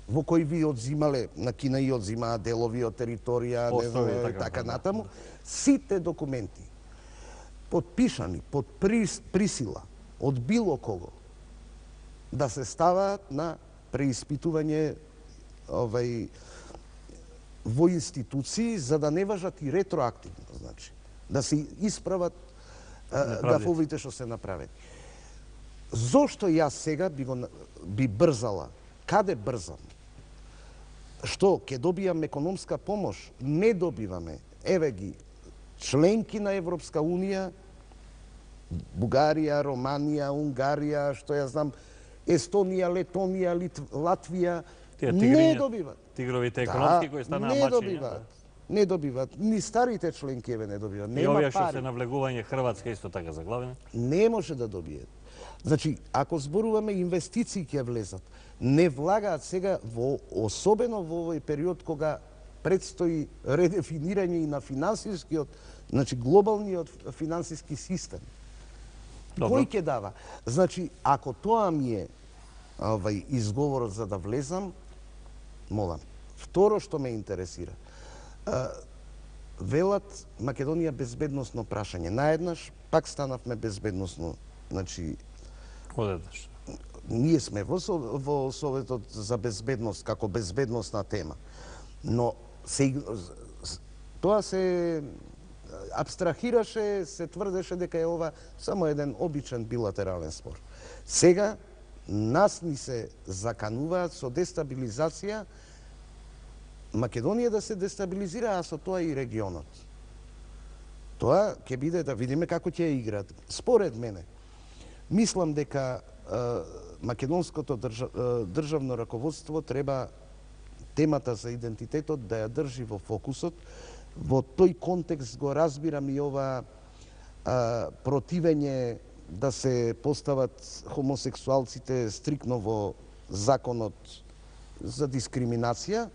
во кој ви одзимале, на Кина и одзимаа делови од територија, не знам, и така натаму, сите документи подпишани под присила од било кого да се ставаат на преиспитување во институции, за да не важат и ретроактивно, значи, да се исправат гафовите што се направени. Зошто јас сега би брзала? Каде брзам? Што, ќе добијам економска помош? Не добиваме. Еве ги, членки на Европска Унија, Бугарија, Романија, Унгарија, што ја знам, Естонија, Летонија, Латвија, не добиват. Тигровите економски кои станаа мачи. Не добиват. Ни старите членки еве не добиват. И овие што се навлегување Хрватска исто така заглавена? Не може да добијат. Значи, ако зборуваме инвестиции ќе влезат, не влагаат сега особено во овој период кога предстои редефинирање и на финансискиот, значи глобалниот финансиски систем. Кој ќе дава? Значи, ако тоа ми е изговорот за да влезам, молам. Второ што ме интересира. Велат Македонија безбедносно прашање. Наеднаш пак станавме безбедносно, значи одеднаш. Ние сме во Советот за безбедност како безбедносна тема. Но тоа се абстрахираше, се тврдеше дека е ова само еден обичен билатерален спор. Сега нас ни се закануваат со дестабилизација Македонија да се дестабилизира, а со тоа и регионот. Тоа ќе биде да видиме како ќе играат. Според мене, мислам дека македонското државно раководство треба темата за идентитетот да ја држи во фокусот. Во тој контекст го разбирам и ова противење да се постават хомосексуалците стрикно во законот за дискриминација.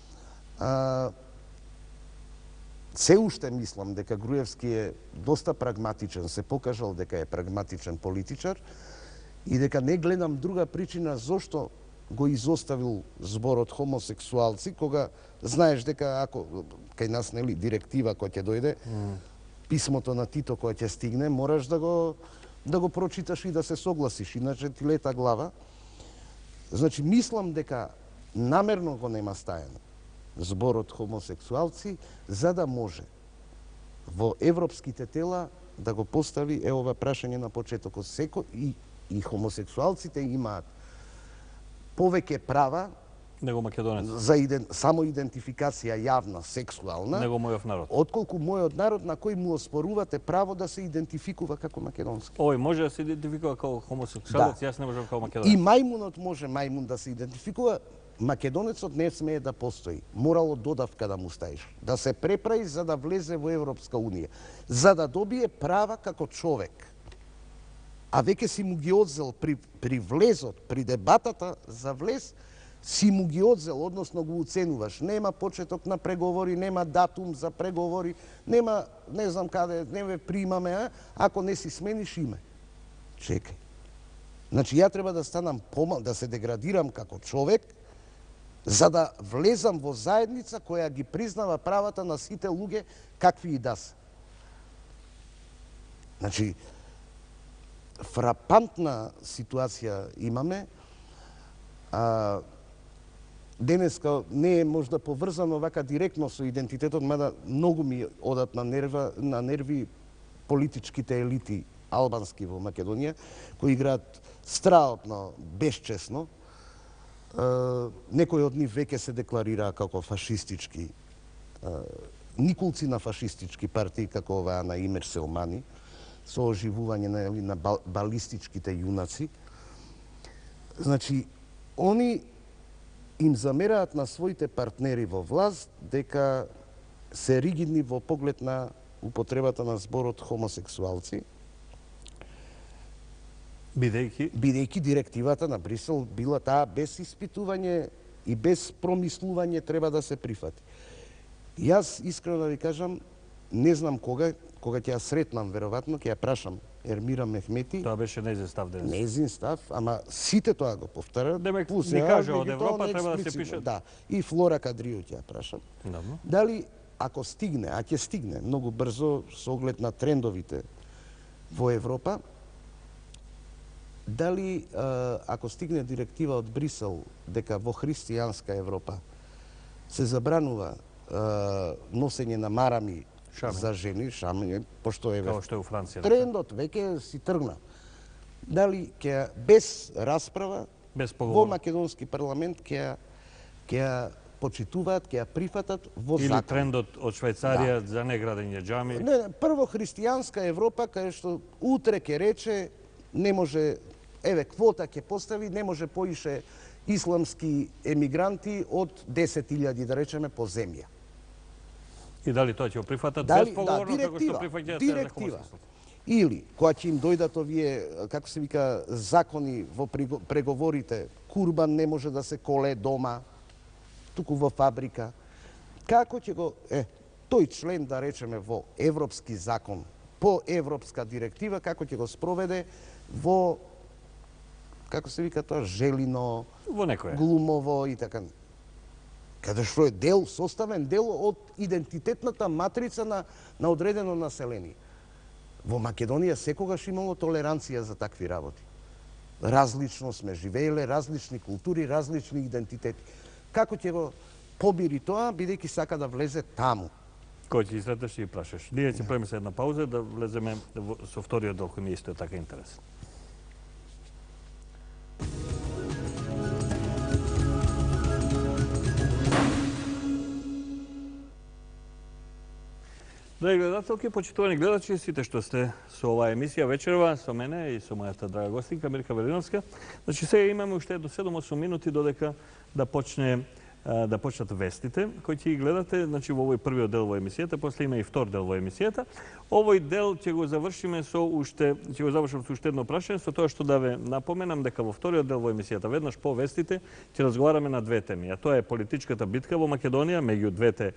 Се уште мислам дека Груевски е доста прагматичен, се покажал дека е прагматичен политичар и дека не гледам друга причина зошто го изоставил зборот хомосексуалци, кога знаеш дека ако кај нас нели директива која ќе дојде, писмото на Тито кој ќе стигне, мораш да го прочиташ и да се согласиш, иначе ти лета глава. Значи мислам дека намерно го нема стајано зборот хомосексуалци, за да може во европските тела да го постави ова прашање на почетокот. Секој и хомосексуалците имаат повеќе права него македонец за самоидентификација јавна, сексуална, него мојов народ. Отколку мојот народ на кој му оспорувате право да се идентификува како македонски. Овој може да се идентификува како хомосексуалец, јас не можам како македонец. И мајмунот може мајмун да се идентификува, македонецот не смее да постои. Морало додавка да му ставиш, да се преправи за да влезе во Европска Унија, за да добие права како човек. А веќе си му ги одзел при влезот, при дебатата за влез, си му ги одзел, односно го уценуваш. Нема почеток на преговори, нема датум за преговори, нема не знам каде, не ве примаме, ако не си смениш име. Чекај. Значи ја треба да станам да се деградирам како човек, за да влезам во заедница која ги признава правата на сите луѓе какви и да се. Значи, фрапантна ситуација имаме. Денеска не е можда поврзано вака директно со идентитетот, мада многу ми одат на нерви политичките елити албански во Македонија, кои играат страотно, безчесно. Некои од нив веќе се декларираа како фашистички, никулци на фашистички партии, како оваа на Имер Селмани, со оживување на балистичките јунаци. Значи, они им замераат на своите партнери во власт дека се ригидни во поглед на употребата на зборот хомосексуалци, бидејќи директивата на Брисел била таа без испитување и без промислување треба да се прифати. Јас искрено да ви кажам, не знам кога ќе ја сретнам, веројатно ќе ја прашам Ермира Мехмети. Тоа беше нејзин став денес. Нејзин став, ама сите тоа го повторат. Демек, Плюс ни ја, кажа од меѓутоа, Европа не треба да се експлицитно. пише. Да, и Флора Кадрију ќе ја прашам. Добро. Дали, ако стигне, а ќе стигне многу брзо со оглед на трендовите во Европа, дали ако стигне директива од Брисел дека во христијанска Европа се забранува носење на марами за жени, шами, пошто е Као што е у Франција. трендот веќе си тргна. Дали ќе без расправа Без во поговор. македонски парламент ќе ја почитуваат, ќе ја прифатат во Или закон. трендот од Швајцарија за неградење џами. Не, прво христијанска Европа, кај што утре ќе рече, не може, еве, квота ќе постави, не може поише исламски емигранти од 10.000, да речеме, по земја. И дали тоа ќе го прифатат Дали, безпоговорно, како што прифаќаат сега за директива. хомосексуалност? Или, кога ќе им дојдат овие, како се вика, закони во преговорите, курбан не може да се коле дома, туку во фабрика. Како ќе го, тој член, да речеме, во европски закон, по европска директива, како ќе го спроведе во, како се вика тоа, Желино, Во некоја. Глумово и така. Каде што е дел, составен дел од идентитетната матрица на одредено население. Во Македонија секогаш имало толеранција за такви работи. Различно сме живееле, различни култури, различни идентитети. Како ќе го побири тоа, бидејќи сака да влезе таму? Кој ќе излеташ и прашаш. Ние ќе правиме се една пауза да влеземе со вториот дел кој ми исто е така интересен. Драги гледателки, почитувани гледачи, сите што сте со оваа емисија вечерва, со мене и со мојата драга гостинка Мирка Велиновска. Значи сега имаме уште едно 7-8 минути додека да почнат вестите кои ќе ги гледате, значи во овој првиот дел во емисијата, после има и втор дел во емисијата. Овој дел ќе го завршиме со уште едно прашање, со тоа што да ве напоменам дека во вториот дел во емисијата, веднаш по вестите, ќе разговараме на две теми, а тоа е политичката битка во Македонија меѓу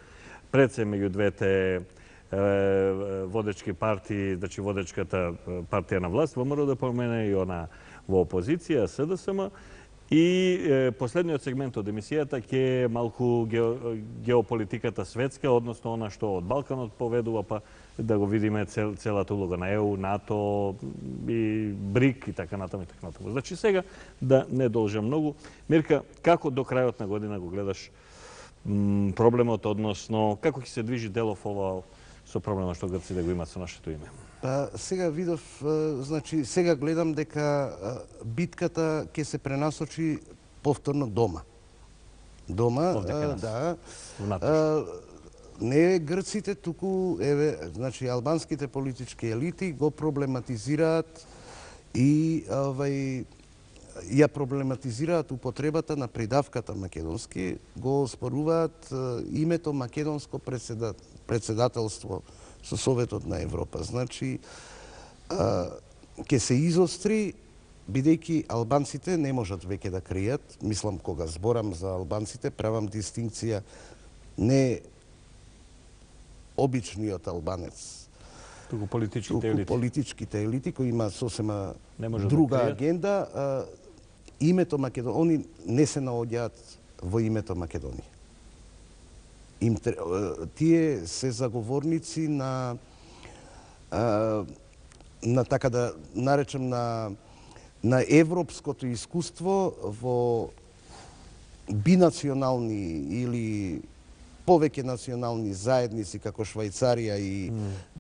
двете водечки партии, значи водечката партија на власт, ВМРО да помене и она во опозиција, СДСМ. И последниот сегмент од емисијата ќе е малку геополитиката светска, односно она што од Балканот поведува, па да го видиме целата улога на ЕУ, НАТО и БРИК и така натаму и така натаму. Значи сега да не должам многу. Мирка, како до крајот на година го гледаш проблемот, односно како ќе се движи делов ова со проблема што грците го имаат со нашето име? Па сега видов, значи сега гледам дека битката ќе се пренасочи повторно дома. Дома, да. Не грците, туку значи албанските политички елити го проблематизираат и ја проблематизираат употребата на придавката македонски, го споруваат името македонско председателство со Советот на Европа. Значи, ќе се изостри, бидејќи албанците не можат веќе да кријат. Мислам, кога зборам за албанците, правам дистинкција не обичниот албанец, туку политичките елити кои има сосема друга агенда. Името Македонија, они не се наоѓаат во името Македонија. Тие се заговорници на така да наречем на европското искуство во бинационални или повеќе национални заедници како Швајцарија и